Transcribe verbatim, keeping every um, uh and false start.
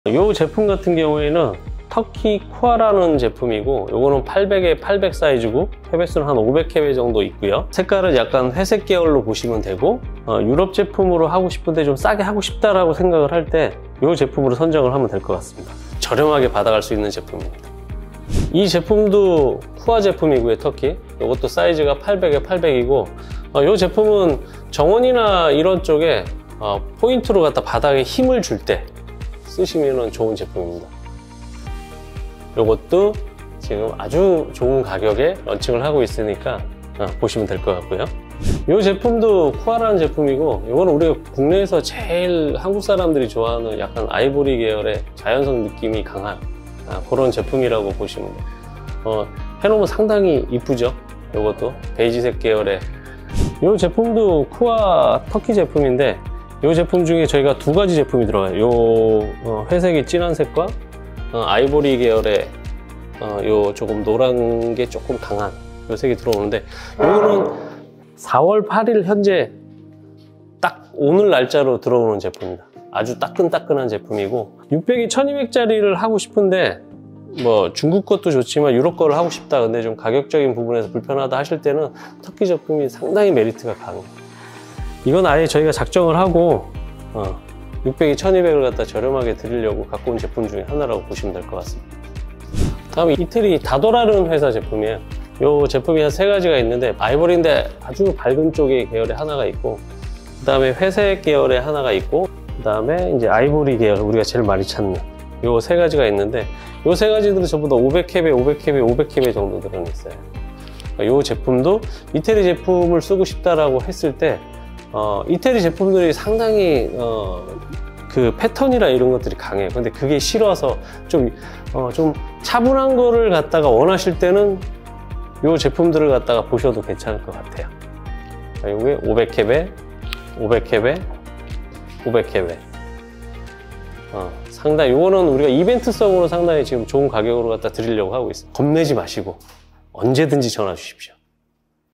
이 제품 같은 경우에는 터키 쿠아라는 제품이고, 요거는 팔백에 팔백 사이즈고 캡횟수는 한 오백 캡 정도 있고요. 색깔은 약간 회색 계열로 보시면 되고, 어, 유럽 제품으로 하고 싶은데 좀 싸게 하고 싶다라고 생각을 할 때 이 제품으로 선정을 하면 될 것 같습니다. 저렴하게 받아갈 수 있는 제품입니다. 이 제품도 쿠아 제품이고요. 터키. 이것도 사이즈가 팔백에 팔백이고, 어, 이 제품은 정원이나 이런 쪽에 어, 포인트로 갖다 바닥에 힘을 줄 때 쓰시면 좋은 제품입니다. 이것도 지금 아주 좋은 가격에 런칭을 하고 있으니까 어, 보시면 될 것 같고요. 이 제품도 쿠아라는 제품이고, 이거는 우리가 국내에서 제일 한국 사람들이 좋아하는 약간 아이보리 계열의 자연성 느낌이 강한 아, 그런 제품이라고 보시면 돼요. 어, 해놓으면 상당히 이쁘죠. 이것도 베이지색 계열의 이 제품도 쿠아 터키 제품인데, 이 제품 중에 저희가 두 가지 제품이 들어가요. 요 어, 회색이 진한 색과 어, 아이보리 계열의 어, 요 조금 노란 게 조금 강한 요 색이 들어오는데, 요거는 사월 팔일 현재 딱 오늘 날짜로 들어오는 제품입니다. 아주 따끈따끈한 제품이고, 육백이 천이백 짜리를 하고 싶은데 뭐 중국 것도 좋지만 유럽 거를 하고 싶다, 근데 좀 가격적인 부분에서 불편하다 하실 때는 터키 제품이 상당히 메리트가 강해요. 이건 아예 저희가 작정을 하고 어, 육백이 천이백을 갖다 저렴하게 드리려고 갖고 온 제품 중에 하나라고 보시면 될 것 같습니다. 다음에 이태리 다도라는 회사 제품이에요. 이 제품이 한 세 가지가 있는데, 아이보리인데 아주 밝은 쪽의 계열의 하나가 있고, 그 다음에 회색 계열의 하나가 있고, 그 다음에 이제 아이보리 계열, 우리가 제일 많이 찾는 이 세 가지가 있는데, 이 세 가지들은 전부 다 오백 캡에 오백 캡에 오백 캡 정도 들어있어요. 이 제품도 이태리 제품을 쓰고 싶다라고 했을 때 어, 이태리 제품들이 상당히 어, 그 패턴이나 이런 것들이 강해요. 근데 그게 싫어서 좀, 어, 좀 차분한 거를 갖다가 원하실 때는 이 제품들을 갖다가 보셔도 괜찮을 것 같아요. 이게 오백 캡에 오백 캡에 오백 캡에 어, 상당히 이거는 우리가 이벤트성으로 상당히 지금 좋은 가격으로 갖다 드리려고 하고 있어요. 겁내지 마시고 언제든지 전화 주십시오.